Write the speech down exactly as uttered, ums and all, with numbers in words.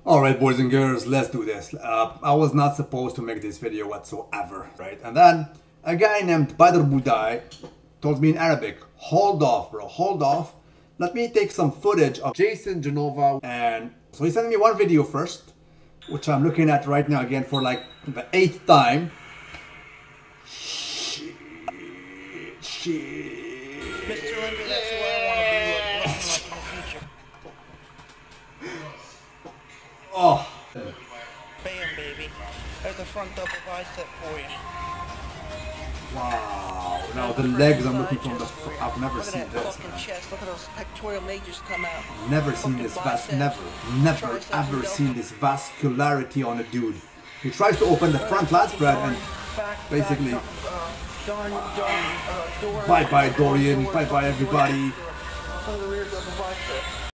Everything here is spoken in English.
Alright, boys and girls, let's do this. Uh, I was not supposed to make this video whatsoever, right? And then a guy named Badr Budai told me in Arabic, hold off, bro, hold off. Let me take some footage of Jason Genova. And so he sent me one video first, which I'm looking at right now again for like the eighth time. Shit, shit. Mister Linder, that's who I want to be looking like in the future. Oh. Bam, baby. There's a front double bicep for you. Wow. Now the legs I'm looking from the front. I've never Look at seen that this. fucking chest. Look at those pectoral majors come out. Never seen this vast, never, never ever seen this vascularity on a dude. He tries to open the front lat spread and basically bye bye Dorian, bye bye everybody.